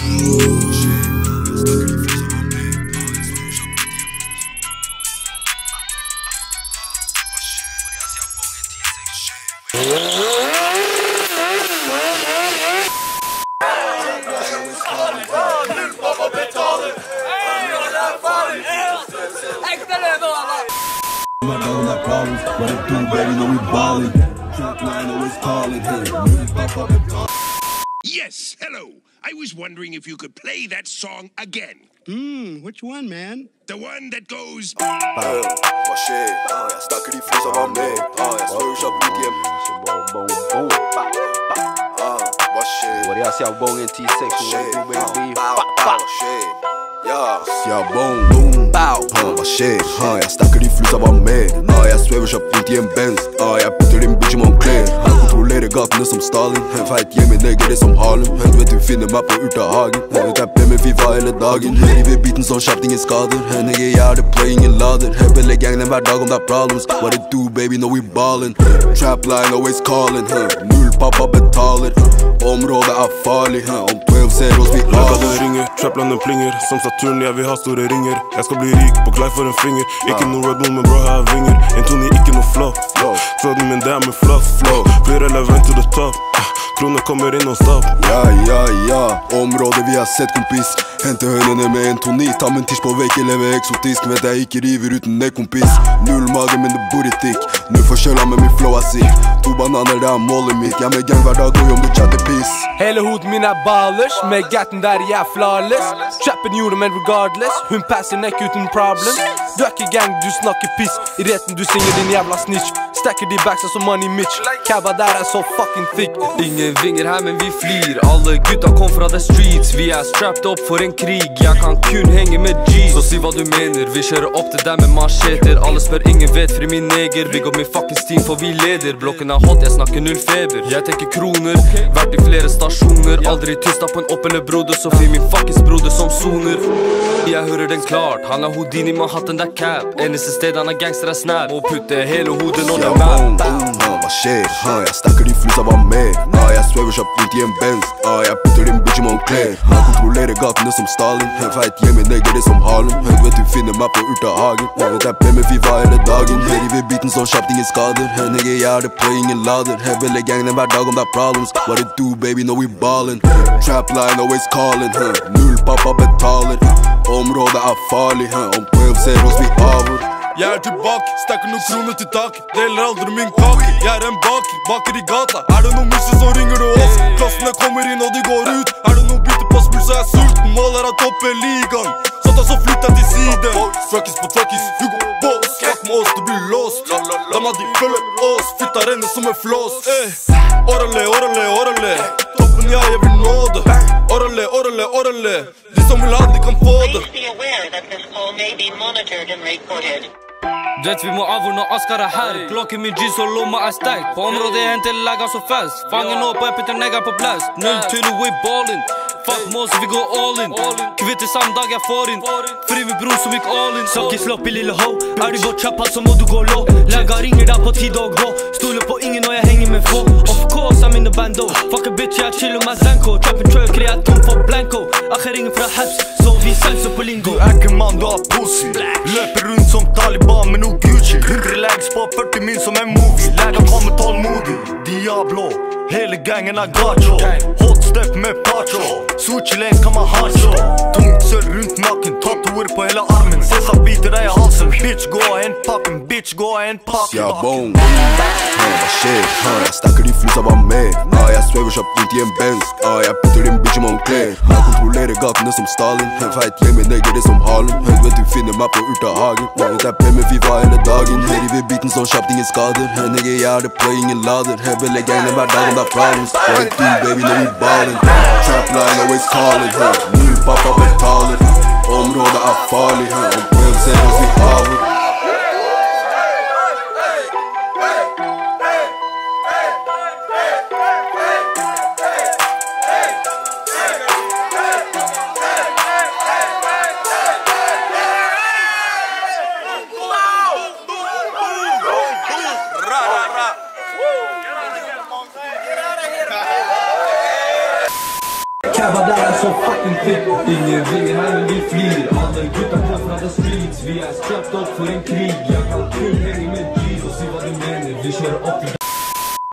What it do, baby? Know we ballin'. Trap line always calling. Yes, hello. I was wondering if you could play that song again. Which one, man? The one that goes. Vad sker? Jag stackar i frysa var med. Jag slår upp mitt hem. Vad sker? What else y'all bong in T-section? What do, baby? Ja, boom, bow. Vad sker? Jag stackar i frysa var med. Jag svävar köpt runt i en Benz. Jag byter din bitch i Moncler. Han kontrollerar gatorna som Stalin. En fight ger mig neger det som Harlem. Han vet du finner meg på Urtahagen. Han rapper med FIFA hele dagen. Jeg river biten sånn kjapt, ingen skader. Han jeg gjør det play, ingen lader. Jeg belegger gangene hver dag om det er problems. What it do, baby, know we ballin'. Trap line always calling. Null pappa betaler. Området er farlig. Om 12 ser oss vi Løkka den ringer, traplanden plinger. Som Saturn, jeg vil ha store ringer. Jeg skal bli rik på klei for en finger. Ikke noe Red Bull, men bro, jeg har vinger. En Tony, ikke noe fluff. Flåden min, det er med fluff. Blir relevant to the top. Kroner kommer inn og stopp. Ja, området vi har sett, kompis. Hente hønene med en toni. Ta min tisch på vekk, leve eksotisk. Vet jeg ikke river uten det, kompis. Null mage, men det bor i tikk. Nu forskjella med min flow er sick. 2 bananer, det er målet mitt. Jeg med gang hver dag, og om du chatter piss. Hele hodet min er ballers. Med gatten der jeg er flawless. Trappen gjorde, men regardless. Hun passer nekk uten problem. Du er ikke gang, du snakker piss. I retten du synger din jævla snitch. Stacker de backsa som Money Mitch. Cabba der er så fucking thick. Ingen vinger her, men vi flyr. Alle gutta kom fra the streets. Vi er strapped opp for en krig. Jeg kan kun henge med G's. Så si hva du mener. Vi kjører opp til dem med macheter. Alle spør, ingen vet, fri min neger. Bygg opp min fucking steam, for vi leder. Blokken er hot, jeg snakker null feber. Jeg tenker kroner, vært i flere stasjoner. Aldri tysta på en oppende broder. Så fri min fuckings broder som soner. Jeg hører den klart. Han er Houdini, man hatten der cap. Eneste sted han er gangster er snap. Må putte hele hodet når det er map. Hva skjer? Jeg stakker de flysa var med. Jeg svæver kjapt rundt i en Benz. Jeg bytter din bitch i Moncler. Han kontrollerer gatene som Stalin. Han fight hjemme, neger det som Harlem. Han vet du finner meg på Urtahagen. Jeg vet jeg med FIFA hele dagen. Jeg river biten sånn kjapt, ingen skader. Han jeg gjør det play, ingen lader. Jeg belegger gangene hver dag om det er problems. What it do, baby, know we ballin'. Trap line always calling. Null pappa betaler. Området er farlig. Om 12 ser oss vi avur. Jeg er tilbake, stakker noen kroner til tak. Deler aldri min kake. Jeg er en baker i gata. Er det noen musser så ringer du oss. Klassene kommer inn og de går ut. Er det noen bytte på smul så er jeg sulten. Mål er å toppe ligaen. Så flytt deg til siden. Fuckis på truckis, Hugo Boss. Snakk med oss, du blir låst. Damma de følger oss, fitta renner som en flås. Orale. Toppen, ja, jeg vil nå det. Orale. De som vil ha det, de kan få det. Du vet vi må avur når Askar er her. Klokken min G så lomma er sterkt. På området jeg henter legger så fast. Fangen opp og jeg putter neger på blast. 0-2 we ballin'. Fuck mås, vi går all in. Kvitter samme dag jeg får inn. Fri med bror som gikk all in. Sakk i slopp i lille ho. Er du godt chappa så må du gå low. Legger ringer deg på tide å gå. Stoler på ingen og jeg henger med få. Of course I'm in the bando. Fuck a bitch, jeg chiller med Zanko. Trappen trucker, jeg er tom for blanco. Akker ringer fra Habs, så vi senser på lingo. Du er ikke mann, du er pussy. Løper rundt som Taliban med noe Gucci. 100 legs på 40 min som en movie. Leger kommer tålmodig, Diablo. Hele gangen er gacho. Hot step med pacho. Sushi lanes kan man hacho. Tungt sølv rundt nakken, tatoer på hele armen. Cæsar biter deg i halsen. Bitch gå og hent pakken, Ja, boom. Hva skjer? Jeg stakker de flysa var med. Jeg svæver kjapt rundt i en Benz. Jeg putter din bitch i Moncler. Han kontrollerer gatene som Stalin. Han fight hjemme, neger det som Harlem. Han vet du finner meg på Urtahagen. Jeg vet jeg med FIFA hele dagen. Jeg river biten sånn kjapt, ingen skader. Han jeg gjør det play, ingen lader. Jeg belegger gangene hver dag om det er problems. What it do, baby, know we ballin'. Trap line always calling. Null pappa betaler. Området er farlig. Om 12 ser oss vi avur. Cabba där så fucking thick. Ingen vill här men vi flyr. Alla gutta kom från the streets. Vi är strapped upp för en krig. Jag kan kun hänga med G's och se vad du menar. Vi kör upp till